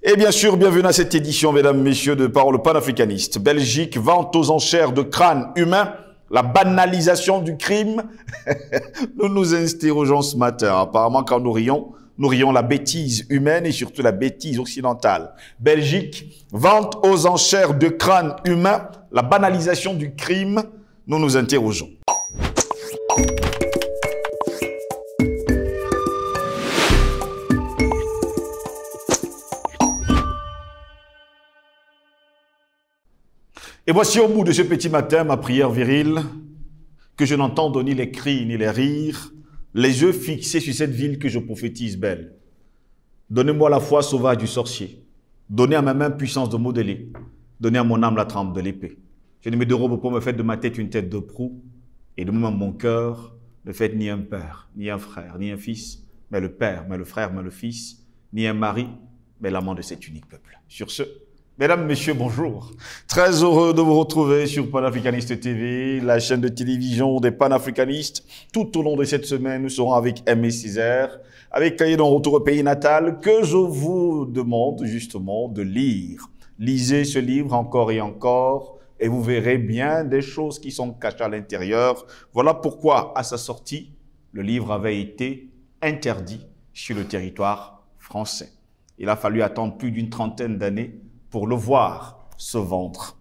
Et bien sûr, bienvenue à cette édition, mesdames, messieurs, de Parole panafricaniste. Belgique, vente aux enchères de crânes humains, la banalisation du crime. Nous nous interrogeons ce matin. Apparemment, quand nous rions la bêtise humaine et surtout la bêtise occidentale. Belgique, vente aux enchères de crânes humains, la banalisation du crime. Nous nous interrogeons. Et voici au bout de ce petit matin ma prière virile, que je n'entende ni les cris ni les rires, les yeux fixés sur cette ville que je prophétise belle. Donnez-moi la foi sauvage du sorcier. Donnez à ma main puissance de modeler. Donnez à mon âme la trempe de l'épée. Je ne me dérobe pour me faire de ma tête une tête de proue, et de même mon cœur ne faites ni un père, ni un frère, ni un fils, mais le père, mais le frère, mais le fils, ni un mari, mais l'amant de cet unique peuple. Sur ce, mesdames, messieurs, bonjour. Très heureux de vous retrouver sur Panafricaniste TV, la chaîne de télévision des panafricanistes. Tout au long de cette semaine, nous serons avec Aimé Césaire, avec Cahier d'un retour au pays natal, que je vous demande justement de lire. Lisez ce livre encore et encore, et vous verrez bien des choses qui sont cachées à l'intérieur. Voilà pourquoi, à sa sortie, le livre avait été interdit sur le territoire français. Il a fallu attendre plus d'une trentaine d'années pour le voir se vendre.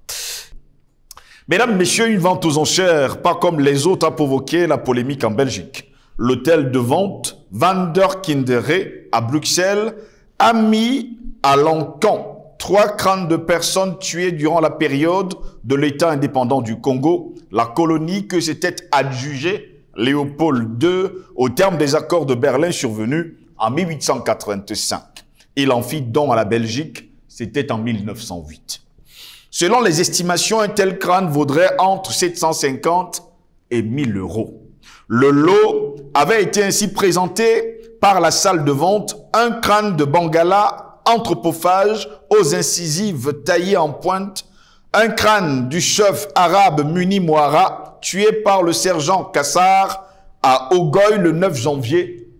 Mesdames, messieurs, une vente aux enchères, pas comme les autres, a provoqué la polémique en Belgique. L'hôtel de vente Van der Kinderen à Bruxelles a mis à l'encan 3 crânes de personnes tuées durant la période de l'État indépendant du Congo, la colonie que s'était adjugée Léopold II au terme des accords de Berlin survenus en 1885. Il en fit don à la Belgique. C'était en 1908. Selon les estimations, un tel crâne vaudrait entre 750 et 1000 euros. Le lot avait été ainsi présenté par la salle de vente, un crâne de Bangala anthropophage aux incisives taillées en pointe, un crâne du chef arabe Muni Mouara, tué par le sergent Kassar à Ogoy le 9 janvier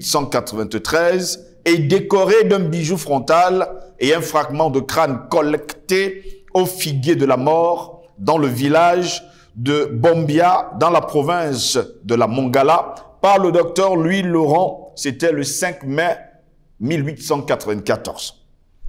1893 et décoré d'un bijou frontal et un fragment de crâne collecté au figuier de la mort dans le village de Bombia, dans la province de la Mongala, par le docteur Louis Laurent. C'était le 5 mai 1894.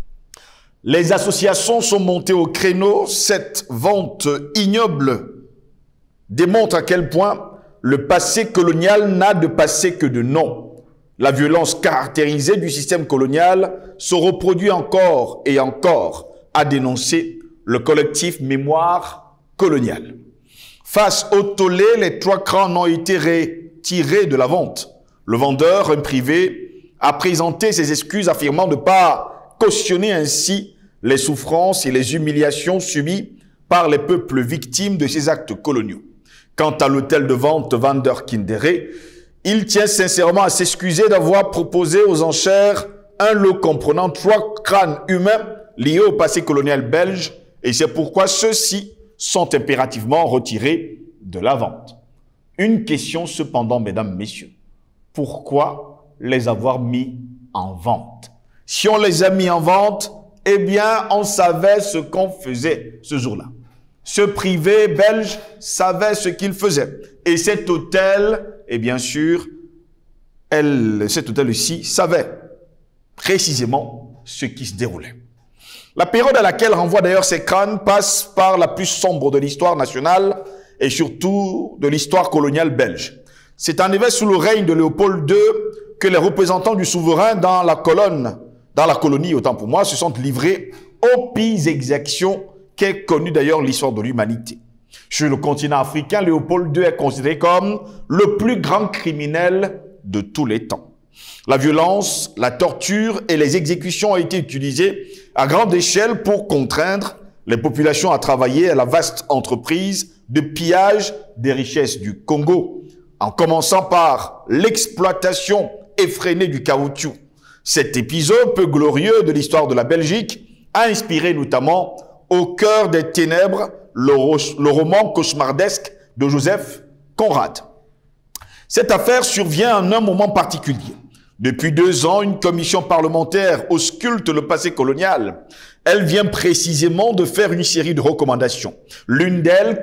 Les associations sont montées au créneau. Cette vente ignoble démontre à quel point le passé colonial n'a de passé que de nom. La violence caractérisée du système colonial se reproduit encore et encore, a dénoncé le collectif Mémoire coloniale. Face au tollé, les 3 crânes ont été retirés de la vente. Le vendeur, un privé, a présenté ses excuses affirmant ne pas cautionner ainsi les souffrances et les humiliations subies par les peuples victimes de ces actes coloniaux. Quant à l'hôtel de vente Van der Kinderen, il tient sincèrement à s'excuser d'avoir proposé aux enchères un lot comprenant 3 crânes humains liés au passé colonial belge, et c'est pourquoi ceux-ci sont impérativement retirés de la vente. Une question cependant, mesdames, messieurs. Pourquoi les avoir mis en vente? Si on les a mis en vente, eh bien, on savait ce qu'on faisait ce jour-là. Ce privé belge savait ce qu'il faisait. Et cet hôtel, et bien sûr, cet hôtel-ci savait précisément ce qui se déroulait. La période à laquelle renvoient d'ailleurs ces crânes passe par la plus sombre de l'histoire nationale et surtout de l'histoire coloniale belge. C'est en effet sous le règne de Léopold II que les représentants du souverain dans la colonie, autant pour moi, se sont livrés aux pires exactions qu'est connue d'ailleurs l'histoire de l'humanité. Sur le continent africain, Léopold II est considéré comme le plus grand criminel de tous les temps. La violence, la torture et les exécutions ont été utilisées à grande échelle pour contraindre les populations à travailler à la vaste entreprise de pillage des richesses du Congo, en commençant par l'exploitation effrénée du caoutchouc. Cet épisode peu glorieux de l'histoire de la Belgique a inspiré notamment Au cœur des ténèbres, le roman cauchemardesque de Joseph Conrad. Cette affaire survient en un moment particulier. Depuis 2 ans, une commission parlementaire ausculte le passé colonial. Elle vient précisément de faire une série de recommandations. L'une d'elles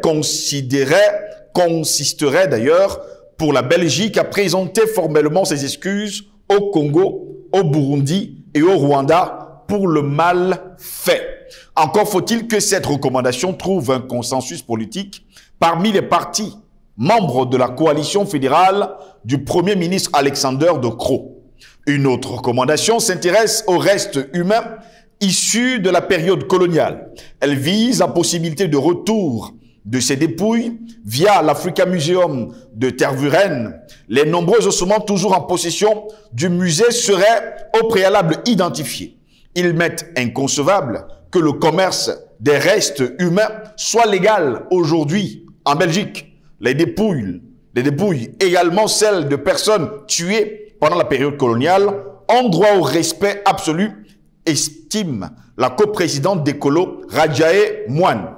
consisterait d'ailleurs pour la Belgique à présenter formellement ses excuses au Congo, au Burundi et au Rwanda pour le mal fait. Encore faut-il que cette recommandation trouve un consensus politique parmi les partis membres de la coalition fédérale du Premier ministre Alexander De Croo. Une autre recommandation s'intéresse aux restes humains issus de la période coloniale. Elle vise la possibilité de retour de ces dépouilles via l'Africa Museum de Tervuren. Les nombreux ossements toujours en possession du musée seraient au préalable identifiés. Il m'est inconcevable que le commerce des restes humains soit légal aujourd'hui en Belgique. Les dépouilles, également celles de personnes tuées pendant la période coloniale, ont droit au respect absolu, estime la coprésidente d'Ecolo, Radjae Moine.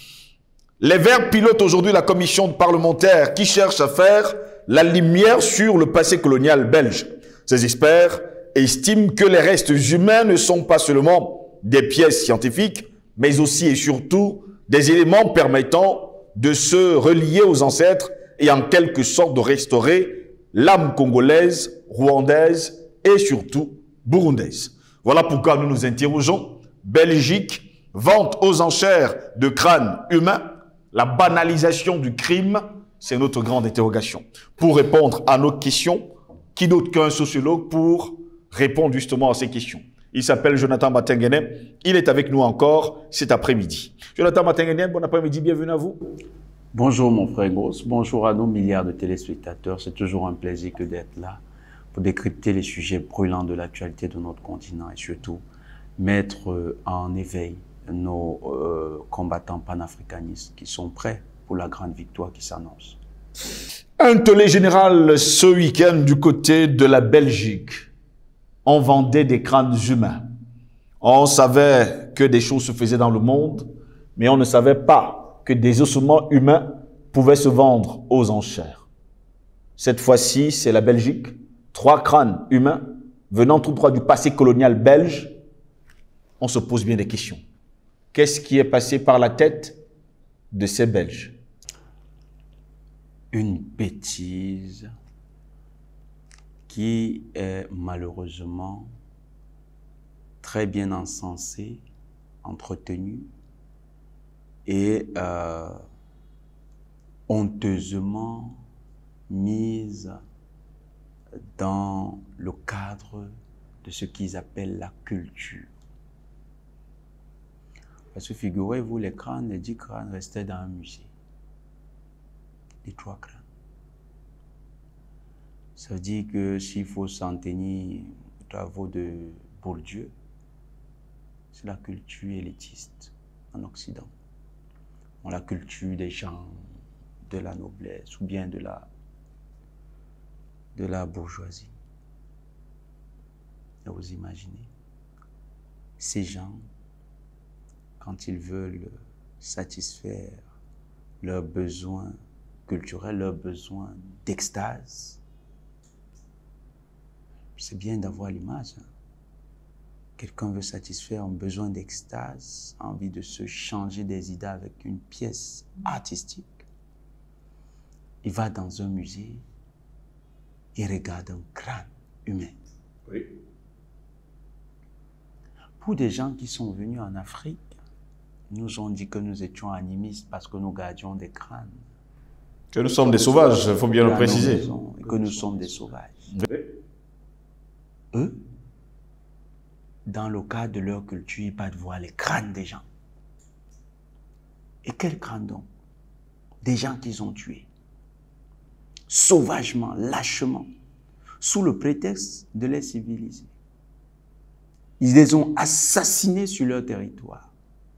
Les Verts pilotent aujourd'hui la commission parlementaire qui cherche à faire la lumière sur le passé colonial belge. Ces experts estiment que les restes humains ne sont pas seulement des pièces scientifiques, mais aussi et surtout des éléments permettant de se relier aux ancêtres et en quelque sorte de restaurer l'âme congolaise, rwandaise et surtout burundaise. Voilà pourquoi nous nous interrogeons. Belgique, vente aux enchères de crânes humains, la banalisation du crime, c'est notre grande interrogation. Pour répondre à nos questions, qui d'autre qu'un sociologue pour répondre justement à ces questions? Il s'appelle Jonathan Matengene. Il est avec nous encore cet après-midi. Jonathan Matengene, bon après-midi, bienvenue à vous. Bonjour mon frère Gross, bonjour à nos milliards de téléspectateurs. C'est toujours un plaisir que d'être là pour décrypter les sujets brûlants de l'actualité de notre continent et surtout mettre en éveil nos combattants panafricanistes qui sont prêts pour la grande victoire qui s'annonce. Un tollé général ce week-end du côté de la Belgique. On vendait des crânes humains. On savait que des choses se faisaient dans le monde, mais on ne savait pas que des ossements humains pouvaient se vendre aux enchères. Cette fois-ci, c'est la Belgique. 3 crânes humains venant tout droit du passé colonial belge. On se pose bien des questions. Qu'est-ce qui est passé par la tête de ces Belges? Une bêtise qui est malheureusement très bien encensée, entretenue et honteusement mise dans le cadre de ce qu'ils appellent la culture. Parce que figurez-vous, les 10 crânes restaient dans un musée. Les 3 crânes. Ça veut dire que s'il faut s'en tenir aux travaux de Bourdieu, c'est la culture élitiste en Occident. La culture des gens de la noblesse ou bien de la bourgeoisie. Et vous imaginez, ces gens, quand ils veulent satisfaire leurs besoins culturels, leurs besoins d'extase, c'est bien d'avoir l'image. Hein? Quelqu'un veut satisfaire un besoin d'extase, envie de se changer des idées avec une pièce artistique. Il va dans un musée, il regarde un crâne humain. Oui. Pour des gens qui sont venus en Afrique, nous ont dit que nous étions animistes parce que nous gardions des crânes. Que nous sommes des sauvages, il faut bien le préciser. Et que nous sommes des sauvages. Oui. Eux, dans le cadre de leur culture, ils partent voir les crânes des gens. Et quels crânes donc? Des gens qu'ils ont tués. Sauvagement, lâchement, sous le prétexte de les civiliser. Ils les ont assassinés sur leur territoire.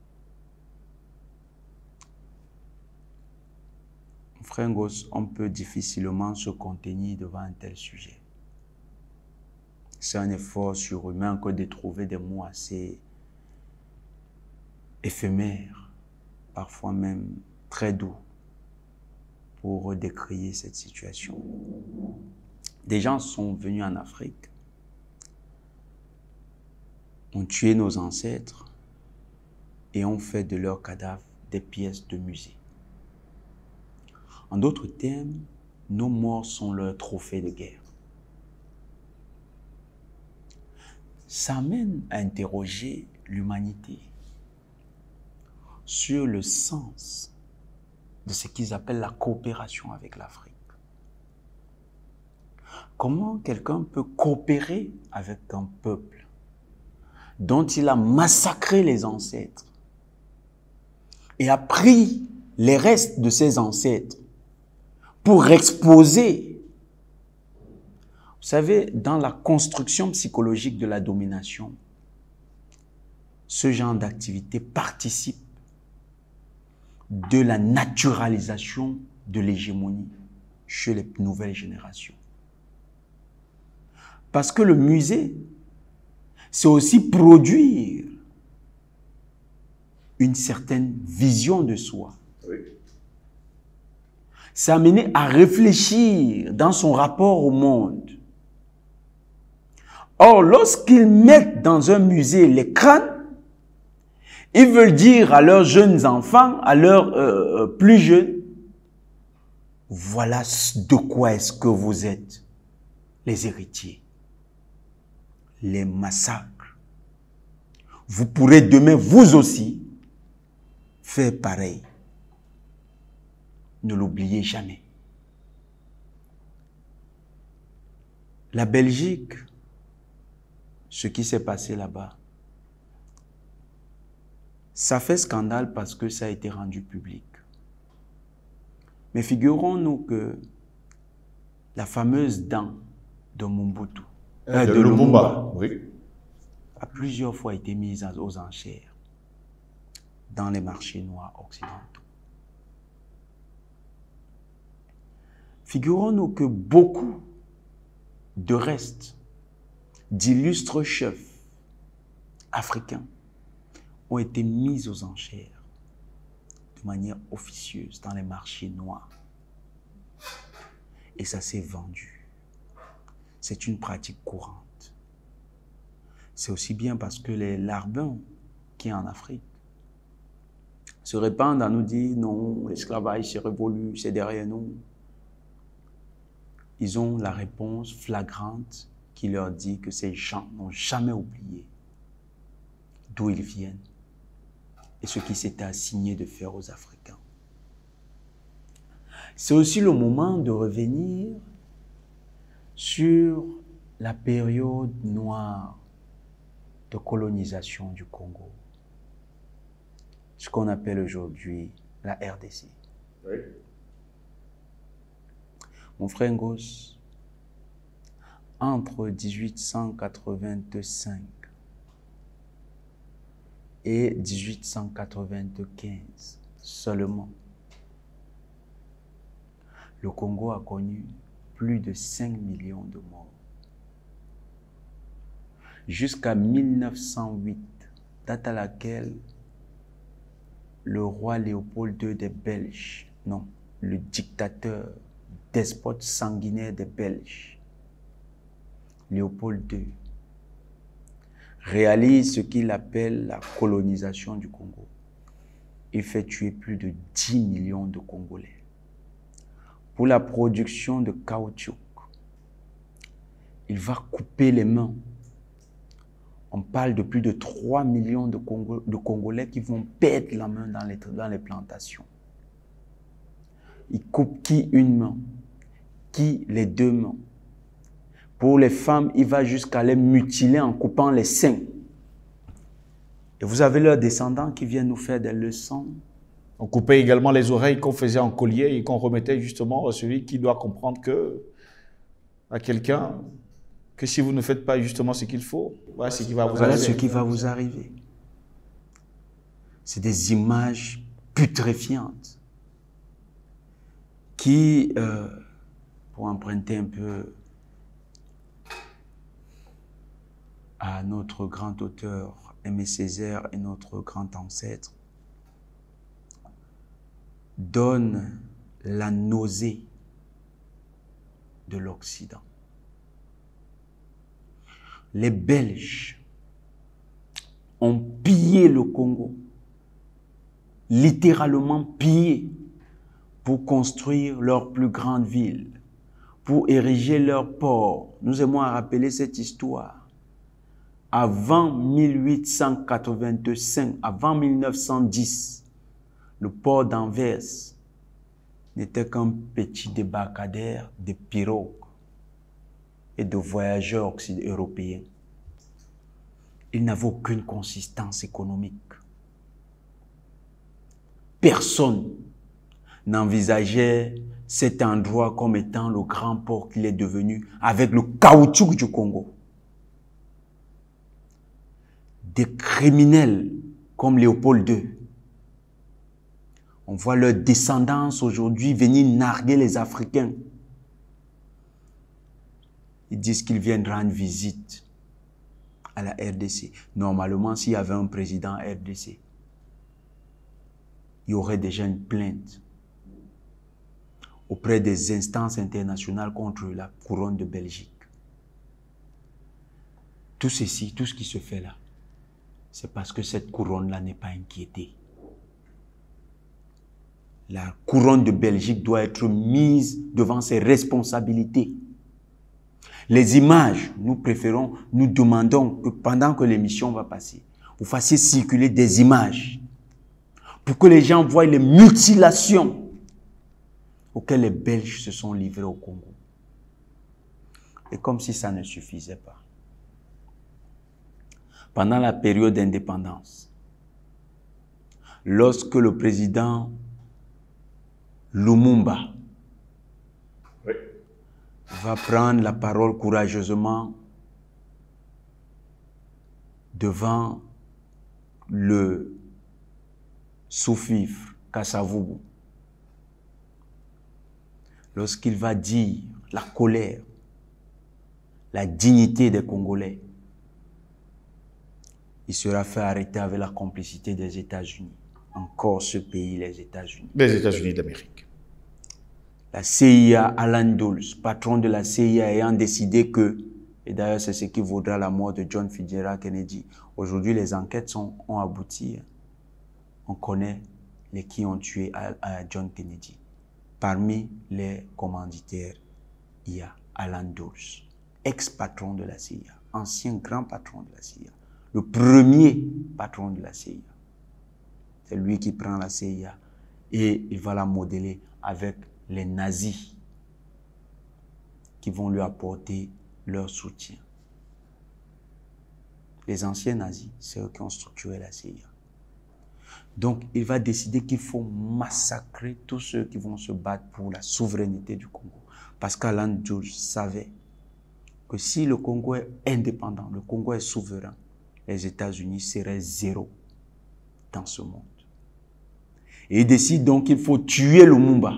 Frère Ngoz, on peut difficilement se contenir devant un tel sujet. C'est un effort surhumain que de trouver des mots assez éphémères, parfois même très doux, pour décrire cette situation. Des gens sont venus en Afrique ont tué nos ancêtres et ont fait de leurs cadavres des pièces de musée. En d'autres termes, nos morts sont leurs trophées de guerre. Ça amène à interroger l'humanité sur le sens de ce qu'ils appellent la coopération avec l'Afrique. Comment quelqu'un peut coopérer avec un peuple dont il a massacré les ancêtres et a pris les restes de ses ancêtres pour exposer? Vous savez, dans la construction psychologique de la domination, ce genre d'activité participe de la naturalisation de l'hégémonie chez les nouvelles générations. Parce que le musée, c'est aussi produire une certaine vision de soi. Oui. C'est amener à réfléchir dans son rapport au monde. Or, lorsqu'ils mettent dans un musée les crânes, ils veulent dire à leurs jeunes enfants, à leurs plus jeunes, voilà de quoi est-ce que vous êtes les héritiers. Les massacres. Vous pourrez demain, vous aussi, faire pareil. Ne l'oubliez jamais. La Belgique, ce qui s'est passé là-bas, ça fait scandale parce que ça a été rendu public. Mais figurons-nous que la fameuse dent de Mobutu, de Lumumba, oui, a plusieurs fois été mise aux enchères dans les marchés noirs occidentaux. Figurons-nous que beaucoup de restes d'illustres chefs africains ont été mis aux enchères de manière officieuse dans les marchés noirs. Et ça s'est vendu. C'est une pratique courante. C'est aussi bien parce que les larbins qui en Afrique se répandent à nous dire non, l'esclavage c'est révolu, c'est derrière nous. Ils ont la réponse flagrante qui leur dit que ces gens n'ont jamais oublié d'où ils viennent et ce qui s'était assigné de faire aux Africains. C'est aussi le moment de revenir sur la période noire de colonisation du Congo, ce qu'on appelle aujourd'hui la RDC. Oui. Mon frère Ngos, entre 1885 et 1895 seulement, le Congo a connu plus de 5 millions de morts. Jusqu'à 1908, date à laquelle le roi Léopold II des Belges, non, le dictateur, despote sanguinaire des Belges, Léopold II, réalise ce qu'il appelle la colonisation du Congo. Il fait tuer plus de 10 millions de Congolais. Pour la production de caoutchouc, il va couper les mains. On parle de plus de 3 millions de Congolais qui vont perdre la main dans les plantations. Il coupe qui une main, qui les deux mains. Pour les femmes, il va jusqu'à les mutiler en coupant les seins. Et vous avez leurs descendants qui viennent nous faire des leçons. On coupait également les oreilles qu'on faisait en collier et qu'on remettait justement à celui qui doit comprendre à quelqu'un que si vous ne faites pas justement ce qu'il faut, voilà ce qui va vous arriver. Voilà ce qui va vous arriver. C'est des images putréfiantes qui, pour emprunter un peu à notre grand auteur Aimé Césaire et notre grand ancêtre, donne la nausée de l'Occident. Les Belges ont pillé le Congo, littéralement pillé, pour construire leur plus grande ville, pour ériger leur port. Nous aimons rappeler cette histoire. Avant 1885, avant 1910, le port d'Anvers n'était qu'un petit débarcadère de pirogues et de voyageurs européens. Il n'avait aucune consistance économique. Personne n'envisageait cet endroit comme étant le grand port qu'il est devenu avec le caoutchouc du Congo. Des criminels comme Léopold II, on voit leur descendance aujourd'hui venir narguer les Africains. Ils disent qu'ils viennent rendre visite à la RDC. Normalement, s'il y avait un président RDC, il y aurait déjà une plainte auprès des instances internationales contre la couronne de Belgique. Tout ceci, tout ce qui se fait là, c'est parce que cette couronne-là n'est pas inquiétée. La couronne de Belgique doit être mise devant ses responsabilités. Les images, nous demandons que pendant que l'émission va passer, vous fassiez circuler des images pour que les gens voient les mutilations auxquelles les Belges se sont livrés au Congo. Et comme si ça ne suffisait pas. Pendant la période d'indépendance, lorsque le président Lumumba va prendre la parole courageusement devant le sous-fifre Kasavubu, lorsqu'il va dire la colère, la dignité des Congolais, il sera fait arrêter avec la complicité des États-Unis. Encore ce pays, les États-Unis. Les États-Unis d'Amérique. La CIA, Alan Dulles, patron de la CIA, ayant décidé que, et d'ailleurs c'est ce qui vaudra la mort de John Fitzgerald Kennedy, aujourd'hui les enquêtes ont abouti. On connaît les qui ont tué John Kennedy. Parmi les commanditaires, il y a Alan Dulles, ex-patron de la CIA, ancien grand patron de la CIA, le premier patron de la CIA. C'est lui qui prend la CIA et il va la modeler avec les nazis qui vont lui apporter leur soutien. Les anciens nazis, c'est eux qui ont structuré la CIA. Donc, il va décider qu'il faut massacrer tous ceux qui vont se battre pour la souveraineté du Congo. Parce qu'Alan Dulles savait que si le Congo est indépendant, le Congo est souverain, les États-Unis seraient zéro dans ce monde. Et il décide donc qu'il faut tuer Lumumba.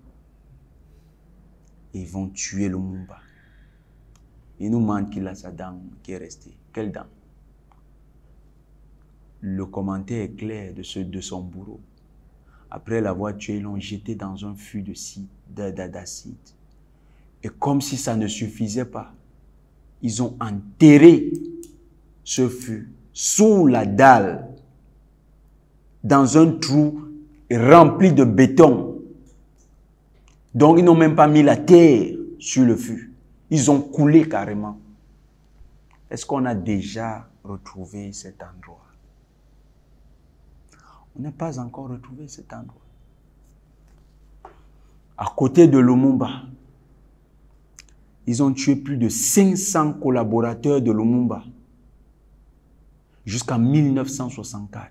Ils vont tuer Lumumba. Il nous manque qu'il a sa dent qui est restée. Quelle dent? Le commentaire est clair de son bourreau. Après l'avoir tué, ils l'ont jeté dans un fût d'acide. Et comme si ça ne suffisait pas, ils ont enterré ce fût sous la dalle, dans un trou rempli de béton. Donc ils n'ont même pas mis la terre sur le fût. Ils ont coulé carrément. Est-ce qu'on a déjà retrouvé cet endroit? On n'a pas encore retrouvé cet endroit. À côté de Lumumba, ils ont tué plus de 500 collaborateurs de Lumumba jusqu'en 1964.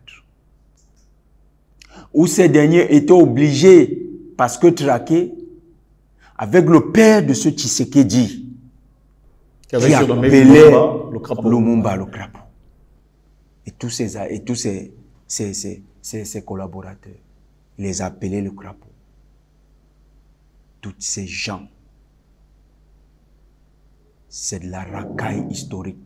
Où ces derniers étaient obligés, parce que traqués, avec le père de ce Tshisekedi, qui appelait Lumumba le crapaud. Et tous ces collaborateurs, il les appelait le crapaud. Tous ces gens, c'est de la racaille historique.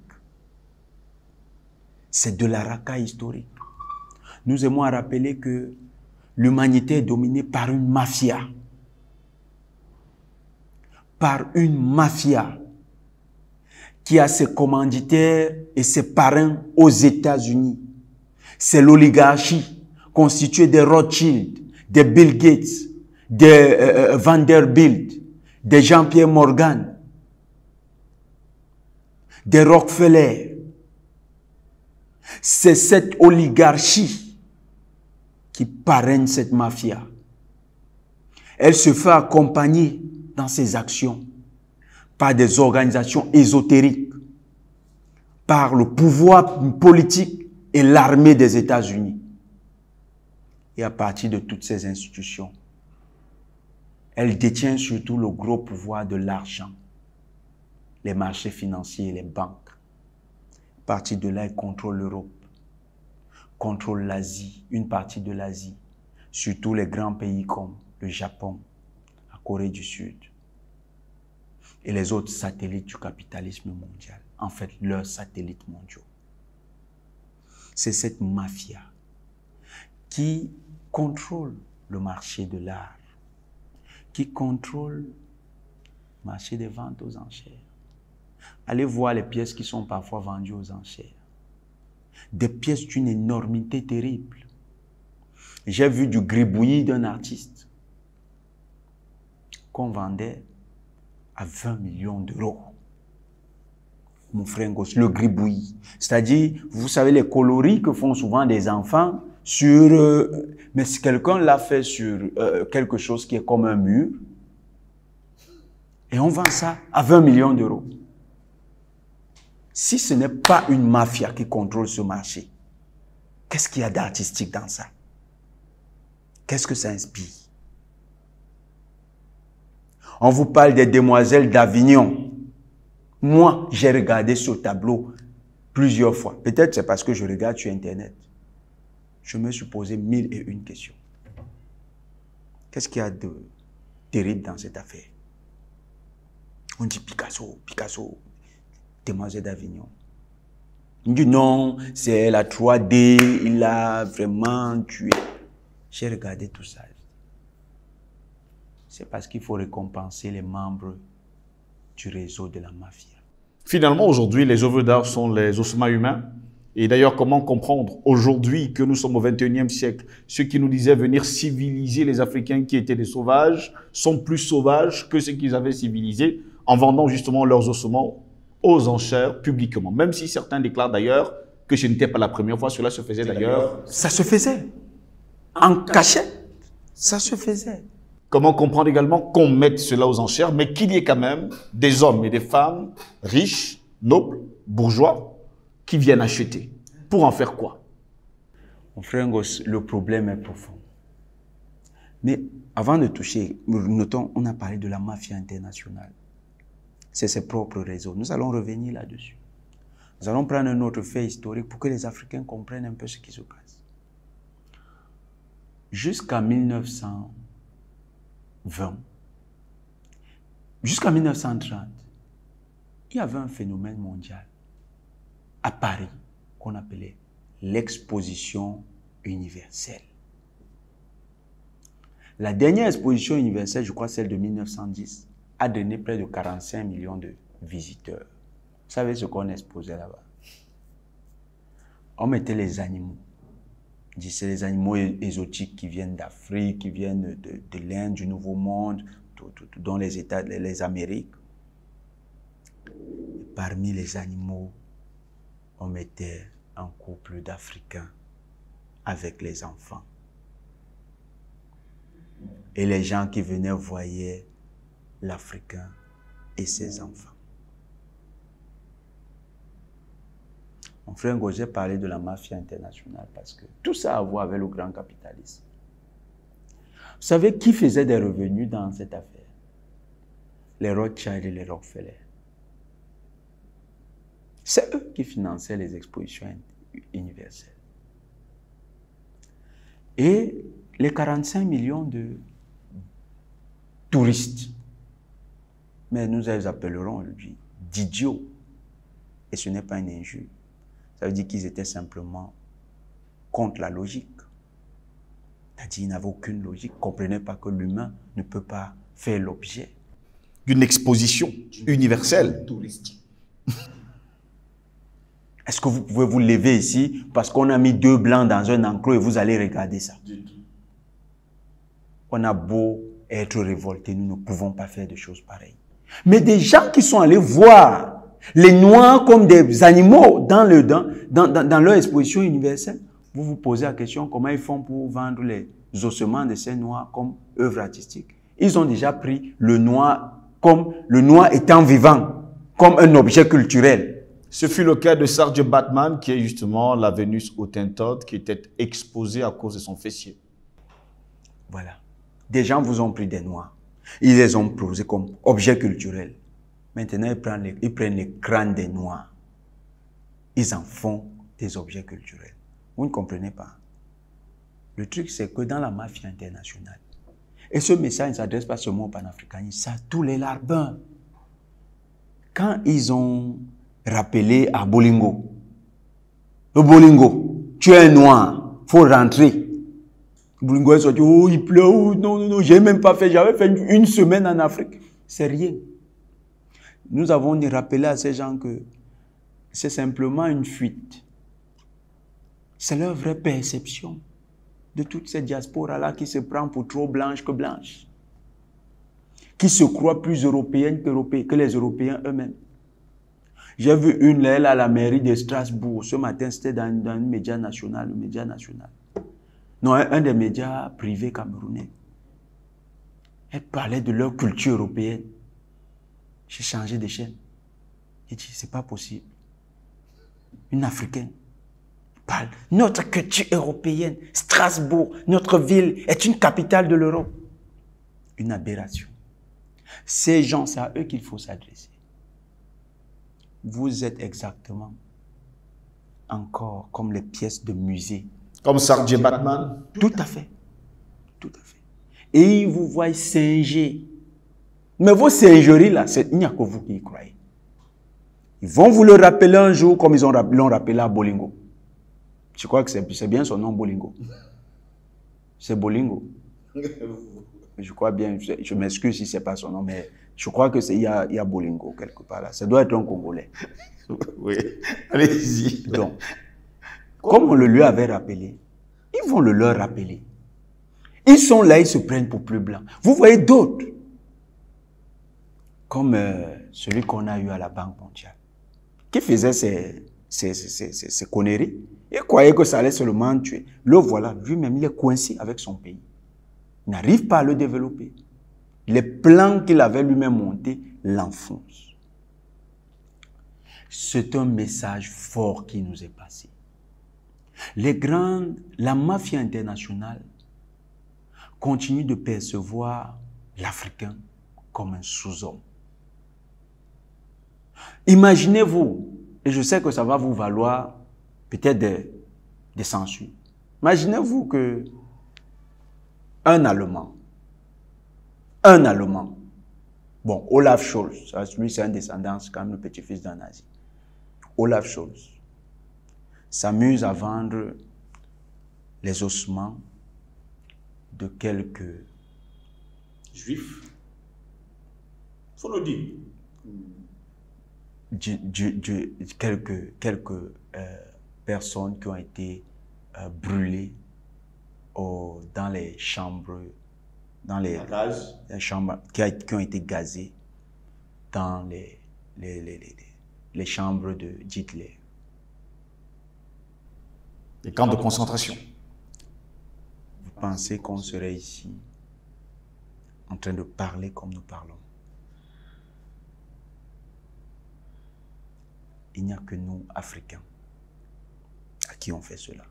C'est de la racaille historique. Nous aimons rappeler que l'humanité est dominée par une mafia. Par une mafia qui a ses commanditaires et ses parrains aux États-Unis. C'est l'oligarchie constituée des Rothschild, des Bill Gates, des Vanderbilt, des Jean-Pierre Morgan, des Rockefeller. C'est cette oligarchie qui parraine cette mafia. Elle se fait accompagner dans ses actions par des organisations ésotériques, par le pouvoir politique et l'armée des États-Unis. Et à partir de toutes ces institutions, elle détient surtout le gros pouvoir de l'argent, les marchés financiers et les banques. À partir de là, elle contrôle l'Europe, contrôle l'Asie, une partie de l'Asie, surtout les grands pays comme le Japon, la Corée du Sud et les autres satellites du capitalisme mondial. En fait, leurs satellites mondiaux. C'est cette mafia qui contrôle le marché de l'art, qui contrôle le marché des ventes aux enchères. Allez voir les pièces qui sont parfois vendues aux enchères. Des pièces d'une énormité terrible. J'ai vu du gribouillis d'un artiste qu'on vendait à 20 millions d'euros. Mon frère Ngos, le gribouillis. C'est-à-dire, vous savez, les coloris que font souvent des enfants sur... mais si quelqu'un l'a fait sur quelque chose qui est comme un mur, et on vend ça à 20 millions d'euros. Si ce n'est pas une mafia qui contrôle ce marché, qu'est-ce qu'il y a d'artistique dans ça? Qu'est-ce que ça inspire? On vous parle des demoiselles d'Avignon. Moi, j'ai regardé ce tableau plusieurs fois. Peut-être c'est parce que je regarde sur Internet. Je me suis posé 1001 questions. Qu'est-ce qu'il y a de terrible dans cette affaire? On dit Picasso, Picasso, demoiselle d'Avignon. On dit non, c'est la 3D, il a vraiment tué. J'ai regardé tout ça. C'est parce qu'il faut récompenser les membres du réseau de la mafia. Finalement, aujourd'hui, les œuvres d'art sont les ossements humains. Et d'ailleurs, comment comprendre aujourd'hui que nous sommes au XXIe siècle? Ceux qui nous disaient venir civiliser les Africains qui étaient des sauvages sont plus sauvages que ceux qu'ils avaient civilisés en vendant justement leurs ossements aux enchères publiquement. Même si certains déclarent d'ailleurs que ce n'était pas la première fois, cela se faisait d'ailleurs. Ça se faisait. En cachette, ça se faisait. Comment comprendre également qu'on mette cela aux enchères, mais qu'il y ait quand même des hommes et des femmes riches, nobles, bourgeois, qui viennent acheter. Pour en faire quoi? Mon frère Ngos, le problème est profond. Mais avant de toucher, notons, on a parlé de la mafia internationale. C'est ses propres réseaux. Nous allons revenir là-dessus. Nous allons prendre un autre fait historique pour que les Africains comprennent un peu ce qui se passe. Jusqu'à 1920, jusqu'à 1930, il y avait un phénomène mondial à Paris qu'on appelait l'exposition universelle. La dernière exposition universelle, je crois celle de 1910, a donné près de 45 millions de visiteurs. Vous savez ce qu'on exposait là-bas? On mettait les animaux. C'est les animaux exotiques qui viennent d'Afrique, qui viennent de l'Inde, du Nouveau Monde, dans les États, les Amériques. Et parmi les animaux, on mettait un couple d'Africains avec les enfants. Et les gens qui venaient voyaient l'Africain et ses enfants. Mon frère Ngosé parlait de la mafia internationale parce que tout ça a à voir avec le grand capitalisme. Vous savez qui faisait des revenus dans cette affaire? Les Rothschild et les Rockefeller. C'est eux qui finançaient les expositions universelles. Et les 45 millions de touristes, mais nous les appellerons d'idiots. Et ce n'est pas une injure. Ça veut dire qu'ils étaient simplement contre la logique. C'est-à-dire qu'ils n'avaient aucune logique, ne comprenaient pas que l'humain ne peut pas faire l'objet d'une exposition universelle. Touristique. Est-ce que vous pouvez vous lever ici parce qu'on a mis 2 blancs dans un enclos et vous allez regarder ça? On a beau être révoltés, nous ne pouvons pas faire des choses pareilles. Mais des gens qui sont allés voir les Noirs comme des animaux dans leur exposition universelle, vous vous posez la question comment ils font pour vendre les ossements de ces Noirs comme œuvre artistique. Ils ont déjà pris le noir comme le noir étant vivant, comme un objet culturel. Ce fut le cas de Sgt. Batman, qui est justement la Vénus Hottentote, qui était exposée à cause de son fessier. Voilà. Des gens vous ont pris des noirs. Ils les ont posés comme objets culturels. Maintenant, ils prennent les crânes des noirs. Ils en font des objets culturels. Vous ne comprenez pas. Le truc, c'est que dans la mafia internationale, et ce message ne s'adresse pas seulement aux panafricanistes, c'est à tous les larbins. Quand ils ont rappelé à Bolingo, le Bolingo, tu es un noir, il faut rentrer. Bolingo est sorti, oh il pleut, oh, non, j'ai même pas fait, j'avais fait une semaine en Afrique. C'est rien. Nous avons rappelé à ces gens que c'est simplement une fuite. C'est leur vraie perception de toute cette diaspora-là qui se prend pour trop blanche que blanche, qui se croit plus européenne que les Européens eux-mêmes. J'ai vu une là à la mairie de Strasbourg. Ce matin, c'était dans un média national, le média national. Non, un des médias privés camerounais. Elle parlait de leur culture européenne. J'ai changé de chaîne. J'ai dit, c'est pas possible. Une Africaine parle. Notre culture européenne, Strasbourg, notre ville, est une capitale de l'Europe. Une aberration. Ces gens, c'est à eux qu'il faut s'adresser. Vous êtes exactement encore comme les pièces de musée. Comme Sgt. Batman? Tout à fait. Tout à fait. Et ils vous voient singer. Mais vos singeries là, il n'y a que vous qui y croyez. Ils vont vous le rappeler un jour comme ils l'ont rappelé à Bolingo. Je crois que c'est bien son nom, Bolingo. C'est Bolingo. Je crois bien, je m'excuse si ce n'est pas son nom, mais je crois qu'il y a Bolingo quelque part là. Ça doit être un Congolais. Oui, allez-y. Donc, comme on le lui avait rappelé, ils vont le leur rappeler. Ils sont là, ils se prennent pour plus blancs. Vous voyez d'autres, comme celui qu'on a eu à la Banque mondiale, qui faisait ces conneries. Il croyait que ça allait seulement tuer. Le voilà, lui-même, il est coincé avec son pays. Il n'arrive pas à le développer. Les plans qu'il avait lui-même montés l'enfoncent. C'est un message fort qui nous est passé. La mafia internationale continue de percevoir l'Africain comme un sous-homme. Imaginez-vous, et je sais que ça va vous valoir peut-être des censures. Imaginez-vous que un Allemand, bon, Olaf Scholz, lui c'est un descendant, c'est quand même le petit-fils d'un nazi. Olaf Scholz s'amuse à vendre les ossements de quelques Juifs. Faut le dire. Quelques personnes qui ont été brûlées dans les chambres, dans les chambres qui ont été gazées dans les chambres d'Hitler. Les camps de concentration. Vous pensez qu'on serait ici en train de parler comme nous parlons? Il n'y a que nous, Africains, à qui on fait cela.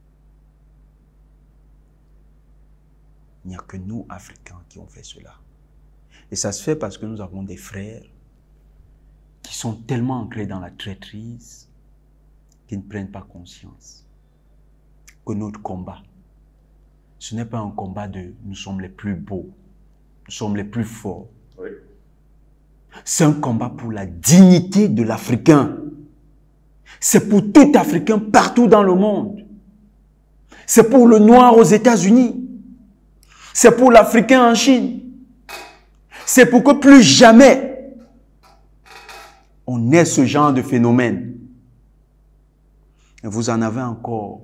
Il n'y a que nous, Africains, qui ont fait cela. Et ça se fait parce que nous avons des frères qui sont tellement ancrés dans la traîtrise qu'ils ne prennent pas conscience que notre combat, ce n'est pas un combat de « nous sommes les plus beaux, nous sommes les plus forts ». Oui. C'est un combat pour la dignité de l'Africain. C'est pour tout Africain partout dans le monde. C'est pour le Noir aux États-Unis. C'est pour l'Africain en Chine. C'est pour que plus jamais on ait ce genre de phénomène. Et vous en avez encore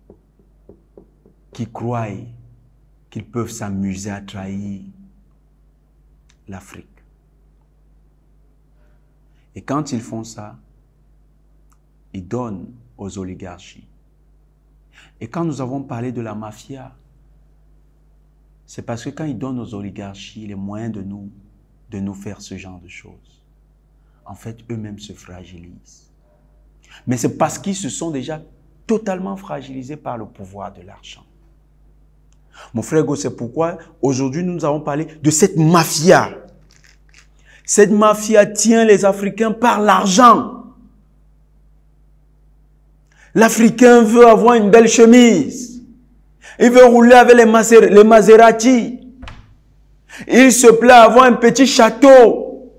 qui croient qu'ils peuvent s'amuser à trahir l'Afrique. Et quand ils font ça, ils donnent aux oligarchies. Et quand nous avons parlé de la mafia, c'est parce que quand ils donnent aux oligarchies les moyens de nous faire ce genre de choses, en fait, eux-mêmes se fragilisent. Mais c'est parce qu'ils se sont déjà totalement fragilisés par le pouvoir de l'argent. Mon frère Go, c'est pourquoi aujourd'hui nous avons parlé de cette mafia. Cette mafia tient les Africains par l'argent. L'Africain veut avoir une belle chemise. Il veut rouler avec les Maserati. Il se plaît à avoir un petit château.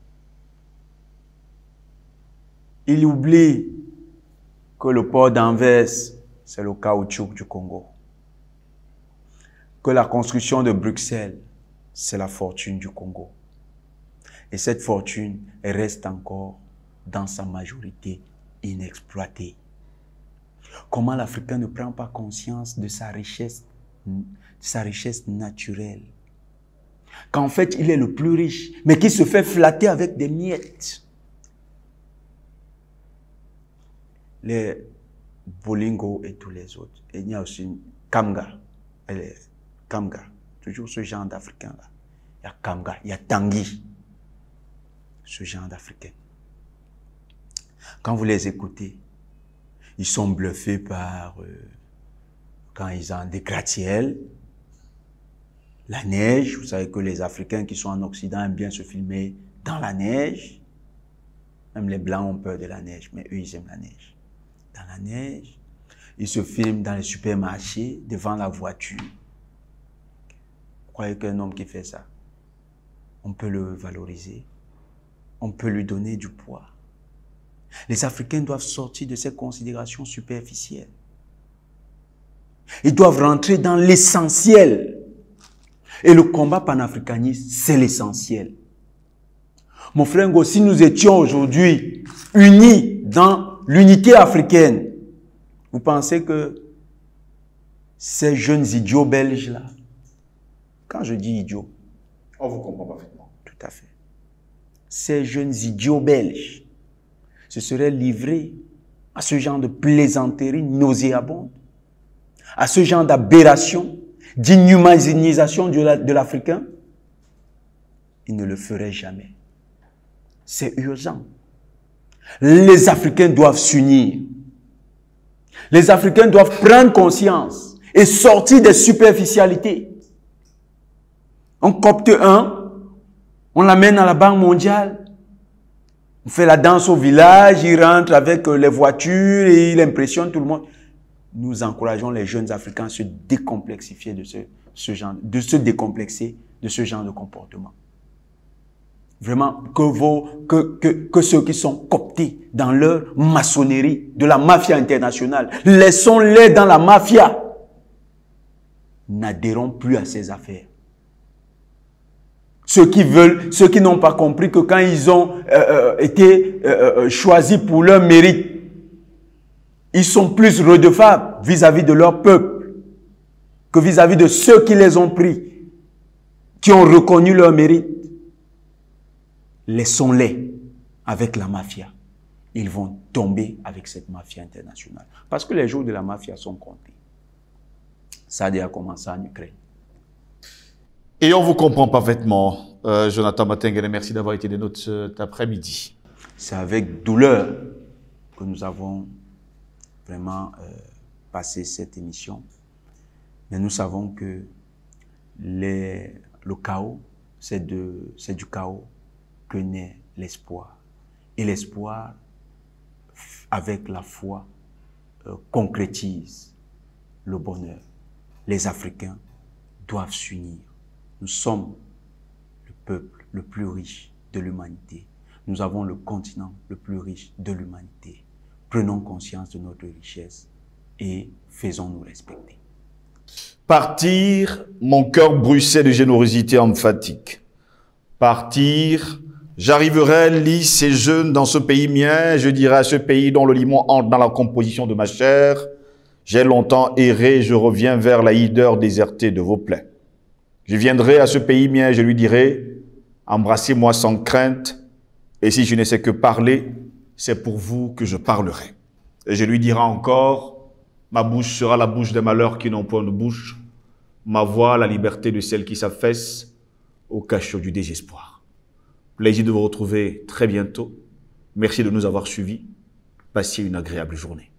Il oublie que le port d'Anvers, c'est le caoutchouc du Congo. Que la construction de Bruxelles, c'est la fortune du Congo. Et cette fortune reste encore, dans sa majorité, inexploitée. Comment l'Africain ne prend pas conscience de sa richesse naturelle? Qu'en fait, il est le plus riche, mais qui se fait flatter avec des miettes. Les Bolingo et tous les autres. Et il y a aussi Kamga. Kamga, toujours ce genre d'Africain-là. Il y a Kamga, il y a Tanguy. Ce genre d'Africains. Quand vous les écoutez, ils sont bluffés par, quand ils ont des gratte-ciel, la neige. Vous savez que les Africains qui sont en Occident aiment bien se filmer dans la neige. Même les Blancs ont peur de la neige, mais eux, ils aiment la neige. Dans la neige, ils se filment dans les supermarchés, devant la voiture. Vous croyez qu'un homme qui fait ça, on peut le valoriser? On peut lui donner du poids? Les Africains doivent sortir de ces considérations superficielles. Ils doivent rentrer dans l'essentiel. Et le combat panafricaniste, c'est l'essentiel. Mon frère Ngo, si nous étions aujourd'hui unis dans l'unité africaine, vous pensez que ces jeunes idiots belges-là, quand je dis idiots, on vous comprend parfaitement. Tout à fait. Ces jeunes idiots belges se seraient livrés à ce genre de plaisanterie nauséabonde, à ce genre d'aberration, d'inhumanisation de l'Africain, ils ne le feraient jamais. C'est urgent. Les Africains doivent s'unir. Les Africains doivent prendre conscience et sortir des superficialités. On copte un, on l'amène à la Banque mondiale, on fait la danse au village, il rentre avec les voitures et il impressionne tout le monde. Nous encourageons les jeunes Africains à se décomplexifier de se décomplexer de ce genre de comportement. Vraiment, que ceux qui sont cooptés dans leur maçonnerie de la mafia internationale, laissons-les dans la mafia, n'adhérons plus à ces affaires. Ceux qui n'ont pas compris que quand ils ont été choisis pour leur mérite, ils sont plus redevables vis-à-vis de leur peuple que vis-à-vis de ceux qui les ont pris, qui ont reconnu leur mérite. Laissons-les avec la mafia. Ils vont tomber avec cette mafia internationale. Parce que les jours de la mafia sont comptés. Ça a déjà commencé en Ukraine. Et on vous comprend parfaitement, Jonathan Matengele. Merci d'avoir été des nôtres cet après-midi. C'est avec douleur que nous avons vraiment passé cette émission. Mais nous savons que le chaos, c'est du chaos que naît l'espoir. Et l'espoir, avec la foi, concrétise le bonheur. Les Africains doivent s'unir. Nous sommes le peuple le plus riche de l'humanité. Nous avons le continent le plus riche de l'humanité. Prenons conscience de notre richesse et faisons-nous respecter. Partir, mon cœur bruissait de générosité emphatique. Partir, J'arriverai lisse et jeune dans ce pays mien, je dirai à ce pays dont le limon entre dans la composition de ma chair, j'ai longtemps erré, je reviens vers la hideur désertée de vos plaies. Je viendrai à ce pays mien, je lui dirai, embrassez-moi sans crainte, et si je ne sais que parler, c'est pour vous que je parlerai. Et je lui dirai encore, ma bouche sera la bouche des malheurs qui n'ont point de bouche, ma voix la liberté de celles qui s'affaissent au cachot du désespoir. Plaisir de vous retrouver très bientôt. Merci de nous avoir suivis. Passez une agréable journée.